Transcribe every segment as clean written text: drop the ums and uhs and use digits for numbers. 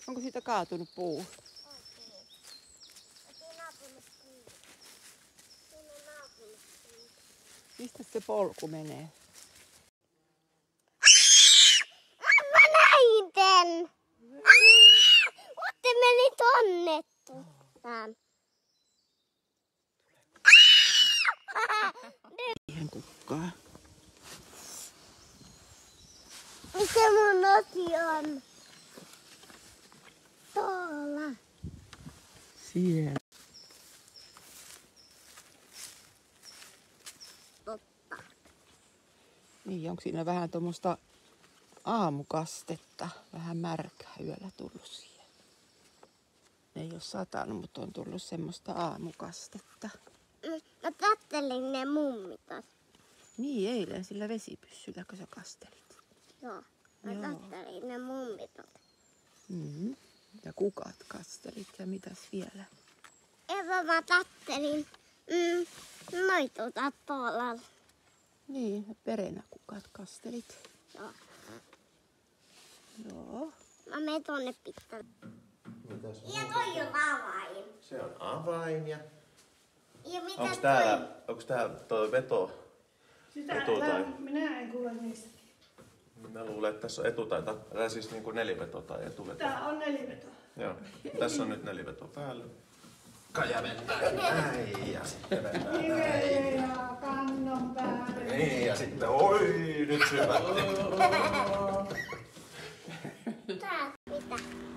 Onko siitä kaatunut puu? Okei. Siinä naapunut puu. Siinä on naapunut puu. Mistä se polku menee? Mä näin sen! Otte meni tonne. Siihen kukkaa. Mikä mun asia on? Tuolla. Siellä. Totta. Niin, onko siinä vähän tuommoista aamukastetta? Vähän märkää yöllä tullut siihen. Ei ole satanut, mutta on tullut semmoista aamukastetta. Mä kattelin ne mummitas. Niin, eilen sillä vesipyssyllä, kun sä kastelit. Joo. Mä kattelin ne mummitas. Mm-hmm. Ja kukat kastelit ja mitäs vielä? Eva mä kattelin noituta tuolla. Niin, perenäkukat kastelit. Joo. Joo. Mä menen tonne pitkälle. Ja toi on avain. Se on avain ja... Ja mitä Onks täällä toi veto? Minä en kuule niistä. Mä luulen, että tässä on etutai, siis niinku neliveto tai etuveto. Tää on neliveto. Joo. Tässä on nyt neliveto päällä. Ja mennään näin ja sitten mennään näin. Ja kannon päälle. Niin ja sitten oi nyt syvätti. Tää mitä?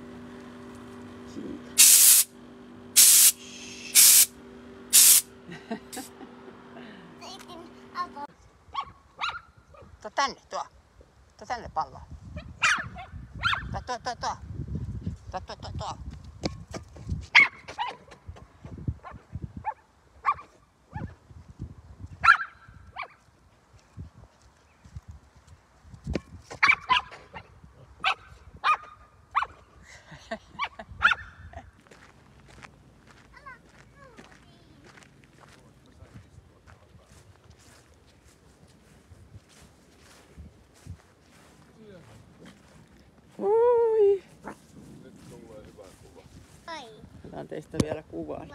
Tuo tänne, tuo. Tuo tänne pallo. Tuo. Oi. Ai. Otan teistä vielä kuvan.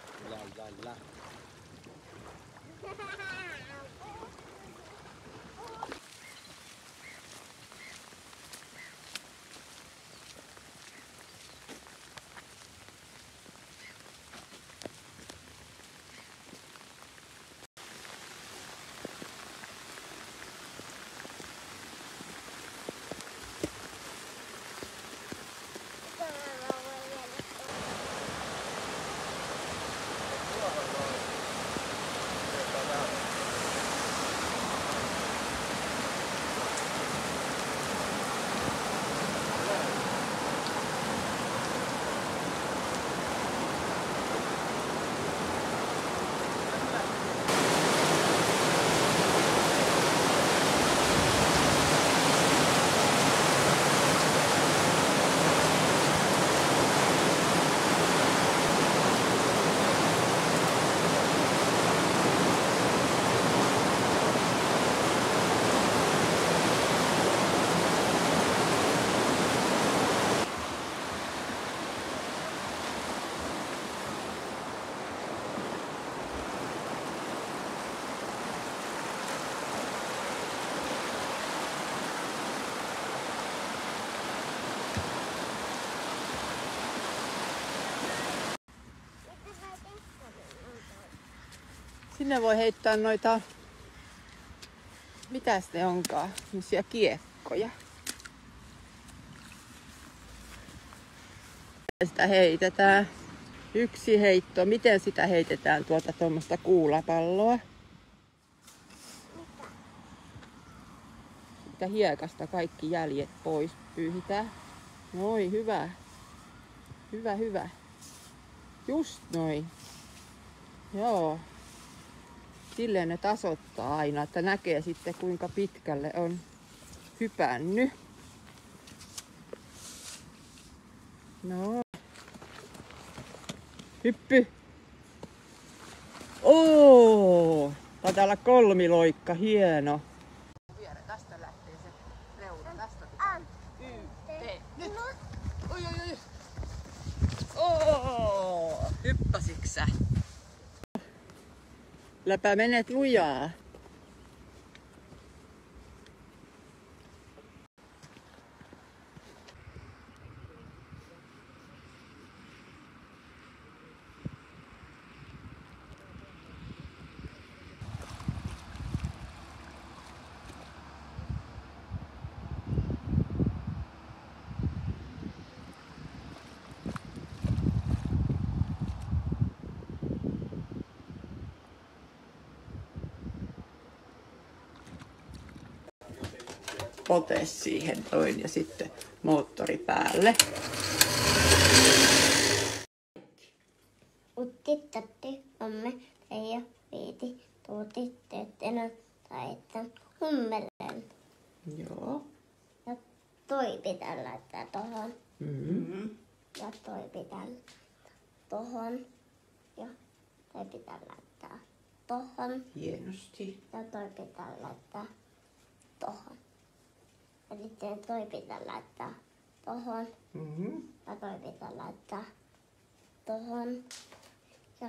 Sinne voi heittää noita, mitäs ne onkaan, semmosia kiekkoja. Sitä heitetään. Yksi heitto. Miten sitä heitetään tuolta tuommoista kuulapalloa? Sitä hiekasta kaikki jäljet pois pyyhitään. Noin, hyvä. Hyvä. Just noin. Joo. Silleen ne tasoittaa aina, että näkee sitten kuinka pitkälle on hypännyt. No. Hyppy. Oo! Taitaa olla kolmiloikka, hieno. Tästä lähtee se reuna. Tästä pitää. Nyt. Oi. Läpä menet lujaa. Pote siihen toin ja sitten moottori päälle. Utti, tatti, amme, teija, viiti, tuuti, teettenä, taittan, hummelen. Joo. Ja toi pitää laittaa tohon. Mm-hmm. Ja toi pitää laittaa tohon. Ja toi pitää laittaa tohon. Hienosti. Ja toi pitää laittaa tohon. Ja sitten toi pitää laittaa tohon. Mm-hmm. Ja toi pitää laittaa tohon. Ja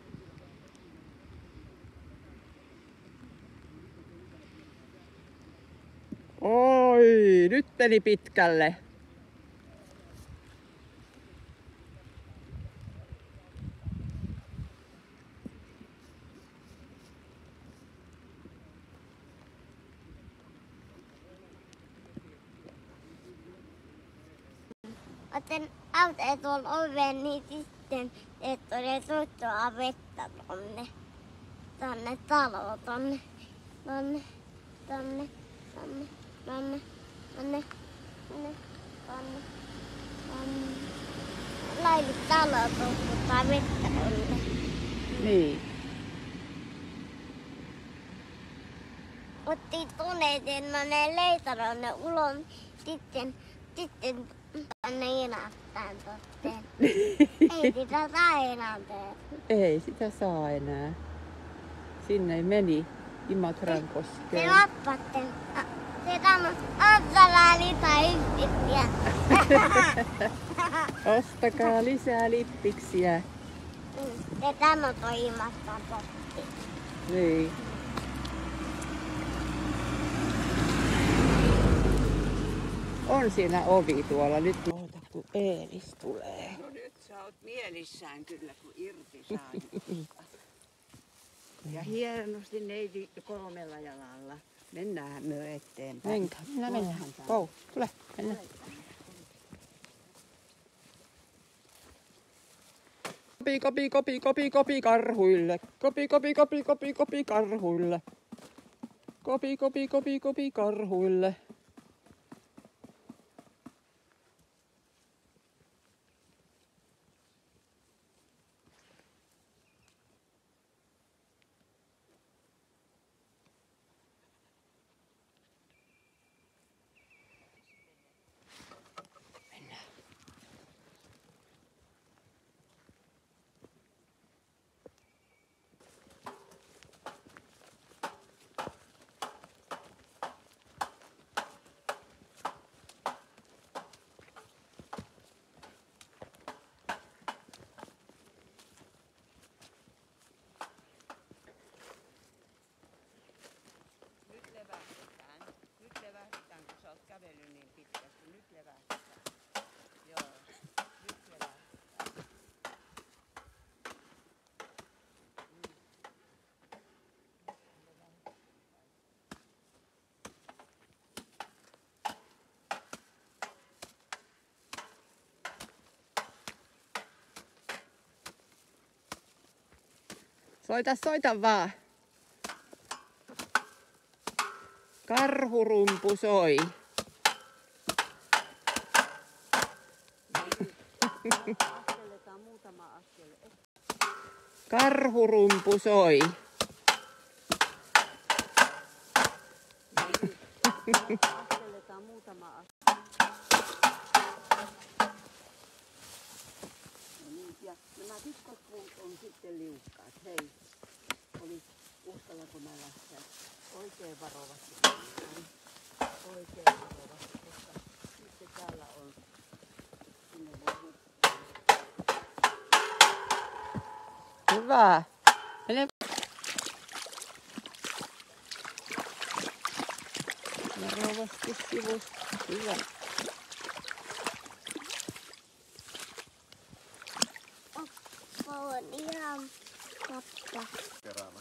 Oi, nyt meni pitkälle. otan auteen tuolla oveen, niin sitten tulee tuittua vettä tonne taloon, tonne. Lailit taloon tuittaa vettä tonne. Niin. Otti tuneiden ne leitaronne ulos, sitten tänne inattain totteen. Ei sitä saa enää tehdä. Ei sitä saa enää. Sinne meni Imatran Se koskeen. lappatte. Se tämä ottaa lisää yhtiä. Ostakaa lisää lippiksiä. Se tämä toi Imatran potti. Niin. On siinä ovi tuolla. Nyt oota, kun Eelis tulee. No nyt sä oot mielissään kyllä, kun irti saa. Ja hienosti neiti 3 jalalla. Mennään myö eteenpäin. Mennään. Kou, tule, mennään. Kopi karhuille. Kopi karhuille. Kopi karhuille. Nyt levähdetään, kun sä oot kävellyt niin pitkästi. Nyt levähdetään. Joo, nyt levähdetään. Soita vaan. Karhurumpu soi. Askeletaan muutama askel. Karhurumpu soi. Askeletaan muutama askel. No niin, ja nämä pitkospuut on sitten liukkaat. Hei, uskallako mä lähteä oikein varovasti? Oikein varovasti, koska sitten täällä on sinne voi Hyvä. Mene. hienosti sivusta. Hyvä. On ihan totta. Keräämään.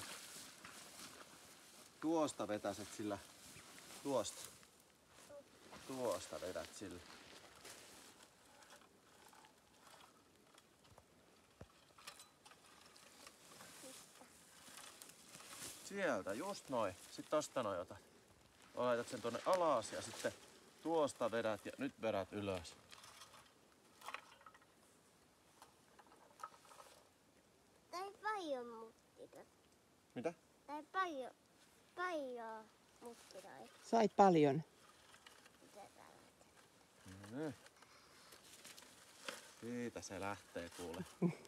Tuosta vetäset sillä. Tuosta. Tuosta vedät sillä. Sieltä, just noin. Sitten tosta noin otat. Laitat sen tonne alas ja sitten tuosta vedät ja nyt vedät ylös. Tai paljon muttita. Mitä? Tai paljon muttidai. Sait paljon. Siitä se lähtee kuule.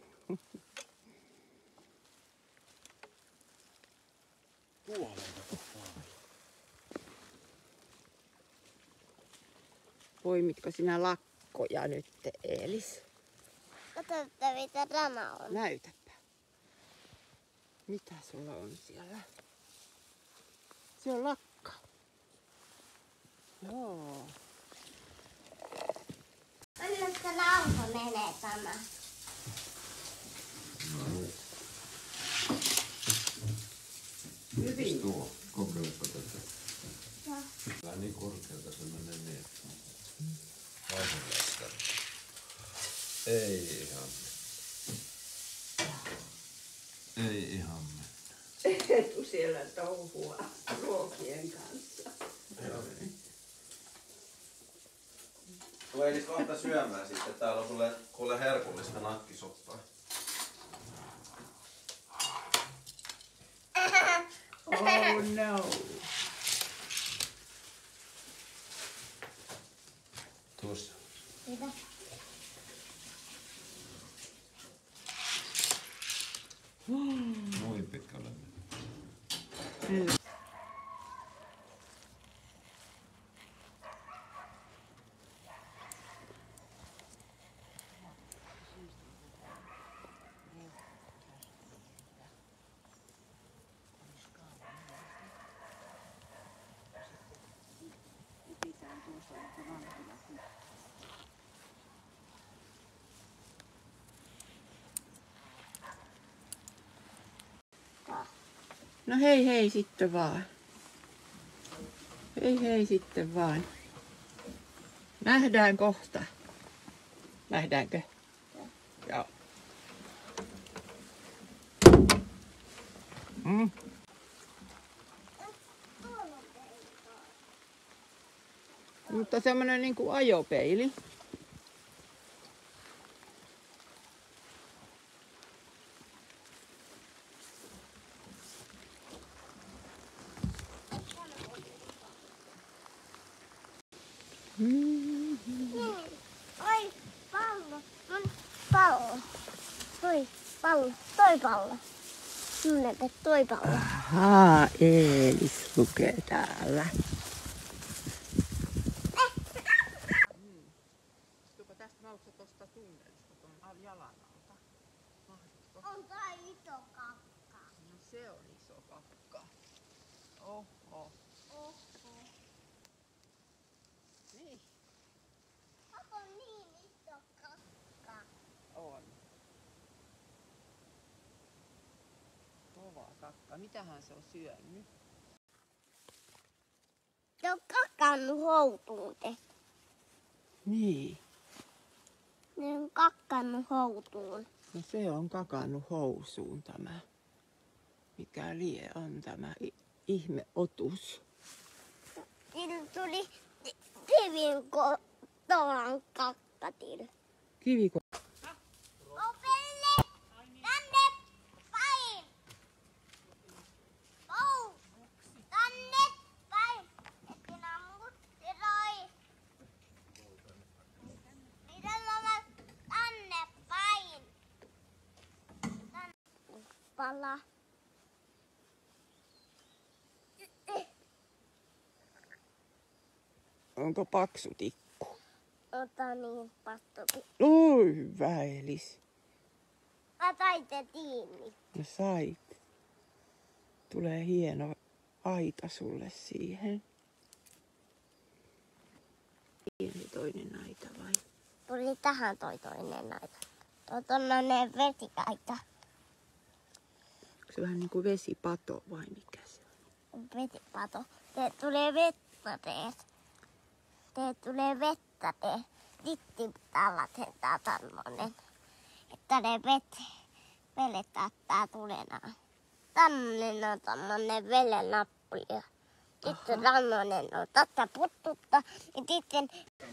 Poimitko sinä lakkoja nyt, Eelis? Katsotaan mitä tämä on. Näytäpä. Mitä sulla on siellä? Se on lakka. Joo. Anna sitä nauha menee tämä. Hyvin. Tuo, kokeilepa tätä. Joo. Vähän niin korkealta se menee niin. Vaihdelaista. Ei ihan. Ei ihan mennyt. Etu siellä touhua ruokien kanssa. Tule Elis kohta syömään sitten. Täällä on kuule herkullista nakkisoppaa. Oh no. Tuossa. Mitä? Noin pitkälle mennyt. No hei hei sitten vaan. Hei hei sitten vaan. Nähdään kohta. Nähdäänkö? Joo. Mm. Mutta semmonen niinku ajopeili. Oi, pallo. Mun pallo. Toi pallo. Toi pallo. Minne toi pallo. Ahaa, Eelis lukee täällä. Istuuko tästä nousee tosta tunnelista tuon jalan alta? On tää iso kakka. No se on iso kakka. Oho. Oho. Niin, Kato niin iso kakka. on. Kova kakka. Mitähän se on syönyt? Se on kakannut houtuun tehty. Niin. Ne on kakkannut houtuun. No se on kakannut housuun tämä. Mikä lie on tämä ihmeotus. Sillä tuli kivin kotolan kakkatil. Kiviko. Opelle! Tänne päin! Oh! Tänne päin! Et sinä muttiroi! Miten mä tänne päin? Tänne. Pala. Onko paksu tikku? Ota niin pastopi. Oi, hyvä Elis. Mä taitte tiimi. No sait. Tulee hieno aita sulle siihen. toinen aita vai? Tuli tähän toi toinen aita. Tuo tollanen vesikaita. Onko se vähän niin kuin vesipato vai mikä se on? Vesipato. Te tulee vettä teet. Te tulee vettä teet. Sitten pitää laittaa tällainen. Että ne velet täyttää tulenaan. Tällainen on tällainen velen nappu. Ja sitten tällainen on tätä puttutta. Ja sitten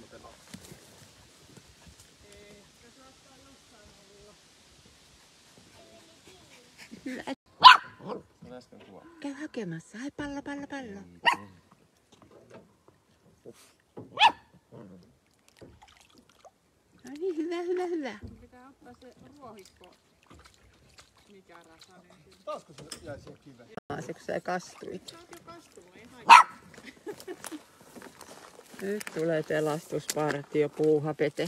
Käy hakemassa. Hai pallo. No niin, hyvä. Pitää ottaa se ruohikko. Mikä rasainen. Taasko se jäi siihen kiveen? Se kun sä kastuit. Se on kyllä kastunut, ei haittaa. Nyt tulee pelastuspartio, puuhapete.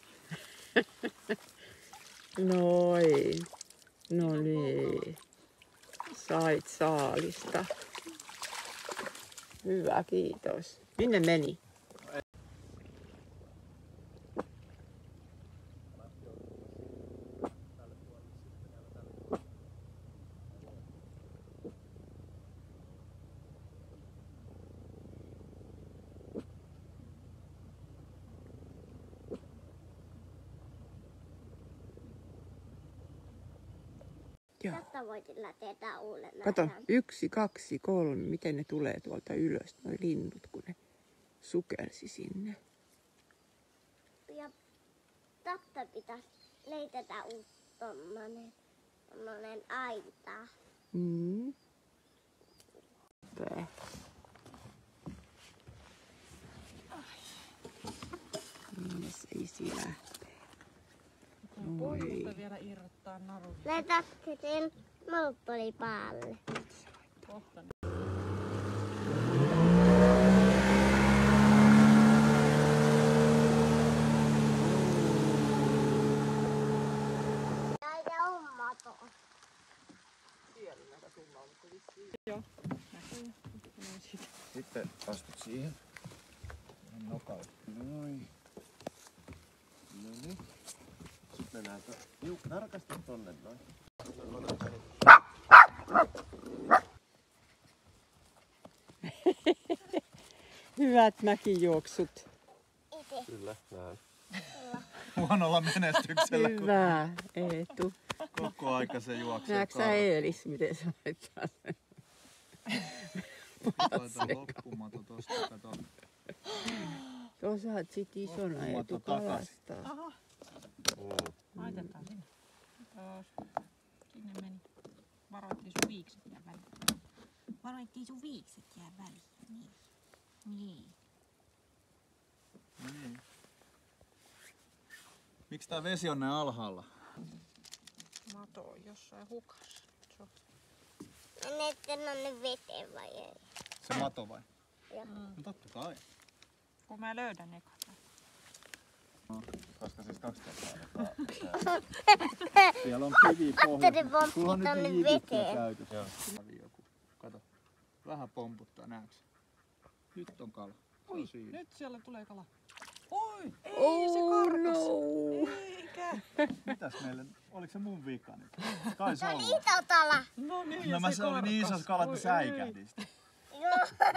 Noin. No niin. Sait saalista. Hyvä, kiitos. Minne meni? Joo. tästä voi sillä tehdä uuden Kato, ajan. 1, 2, 3. Miten ne tulee tuolta ylös, nuo linnut, kun ne sukelsi sinne. Ja tästä pitäisi leitetä uusi tommonen aita. Mm. Tää. Minne se isi lähtee? Pohjasta vielä irrottaa naru. Laitatko sen moottori päälle? Kohta. Näitä on mato. Sitten astut siihen. Nokalle. Noin. Noniin. Sitten mennään tarkasti tonne noin. Hyvät mäkijuoksut. Ite. Kyllä, näin. Huonolla menestyksellä, kun Hyvä, Eetu. koko aika se juoksee. Näetkö sä Eelis, miten se laittaa sen? Laita loppumato tosta, kato. Tuo saat sit isona Eetu kalastaa. Aha, laitetaan sinne. Taas. Sinne meni. Varoittiin sun viikset jää väliin. Varoittiin sun viikset jää väliin. Niin. Niin. Niin. Miksi tää vesi on näin alhaalla? Mato on jossain hukassa. Menette nonne veteen vai ei? Se mato vai? Joo. No totta kai. Kun mä löydän eka. Koska siis 2 kertaa. Siellä on kivi Ajattelin pohjassa. Sulla on pomppii nyt tonne niin veteen. käytössä. Joku. Kato. Vähän pomputtaa, näetkö? Nyt on kala. Se on siinä. Nyt siellä tulee kala. Oi, ei Oh, se karkas. no. Eikä. Mitäs meille? Oliko se mun vika nyt? Taisi Se on olla. itotala. No niin, No se oli niin iso kala, että säikähdin sitä. Joo.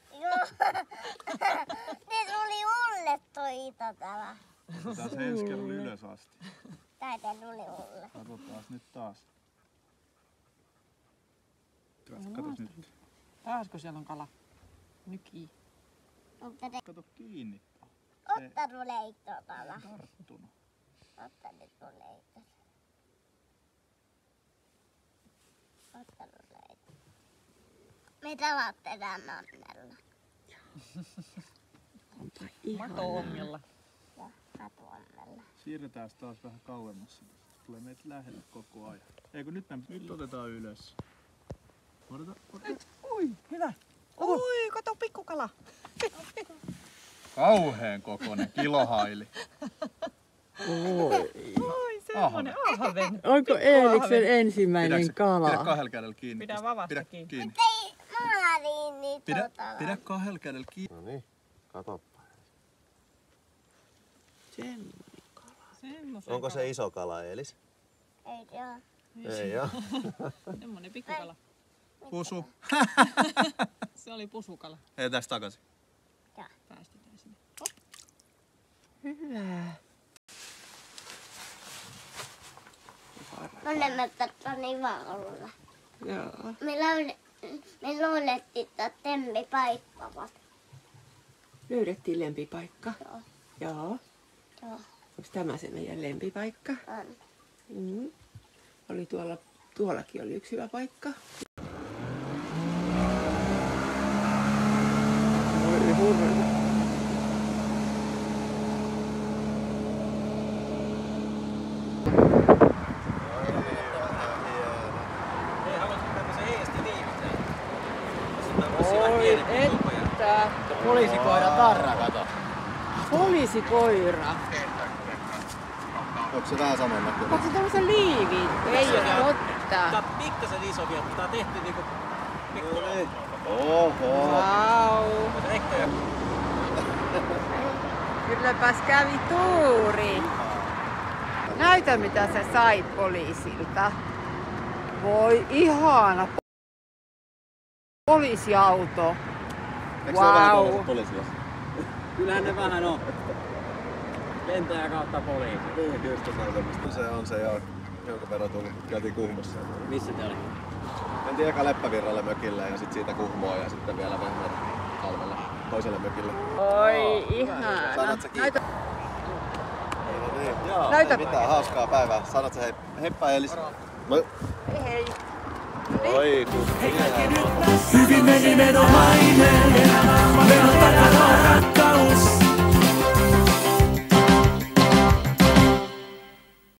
Ne tuli ulle toi itotala. Otetaan se ensi kerralla ylös asti. Täitä tuli ulle. Katsotaan nyt taas. Katos nyt. Taasko siellä on kala? Nyki. Mutta ne Kato kiinni. otta tulee itotala. Tarttunut. Otta nyt tulee itotala. Otta tulee itotala. Mitä laittetaan nonnella? Onpa Mato ihanaa. ongella. Ja katuonnella. Siirretään taas vähän kauemmas. Tulee meitä lähelle koko ajan. Eikö nyt otetaan ylös. Odota. Ui, hyvä. Ui, kato pikkukala. Kauheen kokoinen kilohaili. Oi. Oi, semmonen ahven. Onko Eeliksen ensimmäinen Pidä kala? kahdella kädellä kiinni. Pidä vavasta Pidä kiinni. kiinni. Ei maaliin Pidä, itotala. pidä kahdella kädellä kiinni. No niin, katoppa. Semmoinen kala. Semmoisen Onko se iso kala, Eelis? Ei se ole. Ei oo. Semmonen pikkukala. Pusu. Se oli pusukala. Hei tästä takaisin. Päästetään sinne. Hyvä. Olemme tottoni vaunulla. Joo. Me löydettiin temmipaikkavat. Löydettiin lempipaikka. Joo. Joo. Joo. Onko tämä se meidän lempipaikka? On. Oli tuollakin oli yksi hyvä paikka. Oi hurra. Hei, haluatko tämmösen heijasti liivittää? Oi että. Poliisikoira tarra, kato. Poliisikoira. Onko se vähän saman näköinen? Onko se tämmöisen liivin? Ei ole totta. Tää on pikkasen iso vielä, mutta tää on tehty niinku pikku. Oho. Vau. Mutta ehkä Kylläpäs kävi tuuri. Näytä mitä sä sait poliisilta. Voi ihana poliisiauto. Eikö se ole vähän Vau. tuollaiset poliisia? Kyllähän ne vähän on. Lentäjä kautta poliisi. Niin, kyllä se on semmoista. Se on se jo, jonka verran tullut. Käytiin Kuhmossa. Missä te oli? Mentiin eka Leppävirralle mökille ja sit siitä Kuhmoon ja sitten vielä Vehmer talvelle toiselle mökille. Oi ihana. Sanot sä Näytä. No niin, joo, Näytä. ei mitään, hauskaa päivää. Sanot sä heippa Eelis. Moi. Hei. Oi, kun Hyvin menimenomainen, elämä on